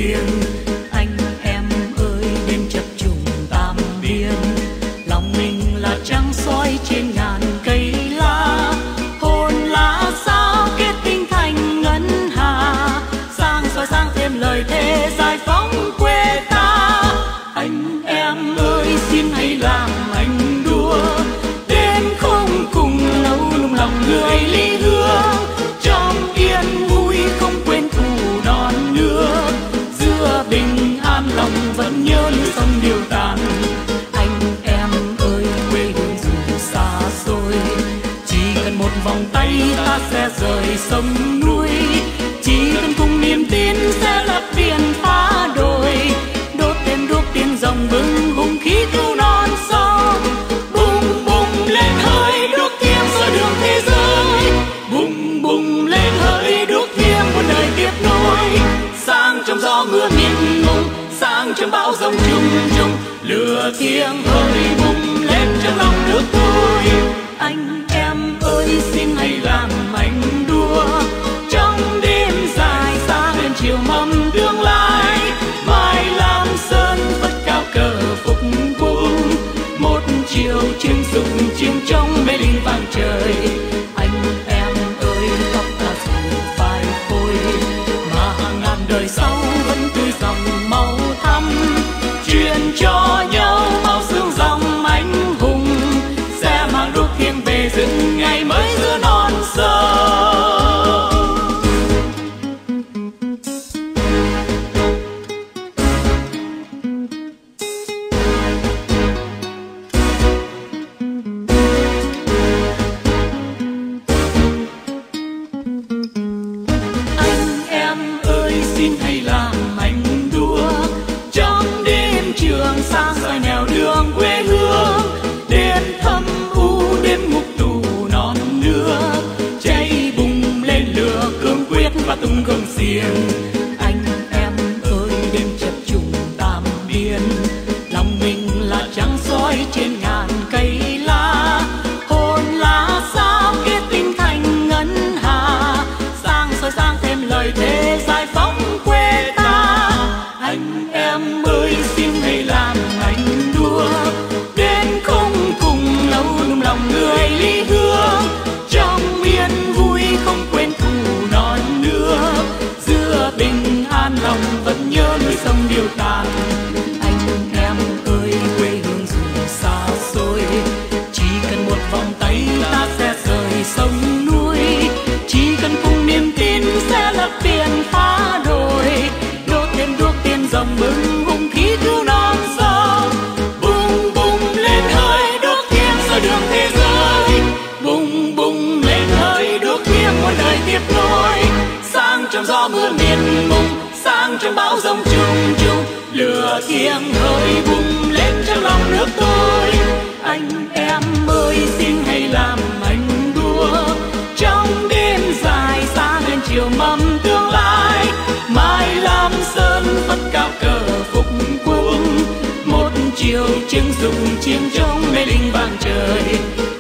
xiềng. Anh em ơi đêm chập trùng tam biên, lòng mình là trăng soi trên ngàn cây lá. Hồn lá sao kết tinh thành ngân hà, sang soi sang thêm lời thề giải phóng quê ta. Anh em ơi xin hãy làm anh đua, đêm không cùng lâu nung lòng người ly hương. Trong yên vui không quên thù non nước, giữa bình an lòng vẫn nhớ núi sông điêu tàn. Anh em ơi quê hương dù xa xôi, chỉ cần một vòng tay ta sẽ rời sông núi. Chỉ cần cùng niềm tin sẽ lấp biển phá đồi, đốt thêm đuốc tiên rồng bừng hùng khí cứu non sông. Bùng bùng lên hơi đuốc thiêng soi đường thế giới, bùng bùng lên hơi đuốc thiêng muôn đời tiếp nối. Sáng trong gió mưa miền mông, sáng trong bão giông chung chung, lửa thiêng hơi bùng lên trong lòng nước tôi. Anh em ơi xin hãy làm anh đua, trong đêm dài sáng lên chiều mong tương lai. Mai lam sơn phất cao cờ phục quốc, một chiều chiến dụng chiến trong mê linh vàng trời. Anh em ơi tóc ta dù phai khôi, mà hàng ngàn đời sau vẫn tươi dòng màu thắm. Truyền cho nhau bao sương dòng anh hùng, sẽ mang đuốc thiêng về dựng ngày mới giữa non sông. Anh em ơi xin hãy làm anh đua, trong đêm trường sáng soi nẻo đường quê hương. Đêm thâm u đêm ngục tù non nước, cháy bùng lên lửa cương quyết và tung gông xiềng. Anh em ơi đêm chập trùng tam biên, lòng mình là trăng soi trên ngàn cây lá. Hồn lá sao kết tinh thành ngân hà, sang soi sang thêm lời thề giải phóng quê ta. Anh em ơi xin hãy làm anh đua, đến không cùng lâu nung lòng người ly hương. Trong yên vui không quên thù non nước, giữa bình an lòng vẫn nhớ núi sông điêu tàn. Anh em ơi quê hương dù xa xôi, chỉ cần một vòng tay ta sẽ rời sông núi. Chỉ cần cùng niềm tin sẽ lấp biển phá đồi, đốt thêm đuốc tiên rồng bừng hùng khí cứu non sông. Bùng bùng lên hơi đuốc thiêng soi đường thế giới, bùng bùng lên hơi đuốc thiêng muôn đời tiếp nối. Sáng trong gió mưa miền mông, sáng trong bão giông chung chung, lửa thiêng hơi bùng lên trong lòng nước tôi. Anh em ơi xin hãy làm anh đua, trong đêm dài sáng lên chiều mầm tương lai. Mai lam sơn phất cao cờ phục quốc, một chiều chiến dụng chiến trong mê linh vàng trời.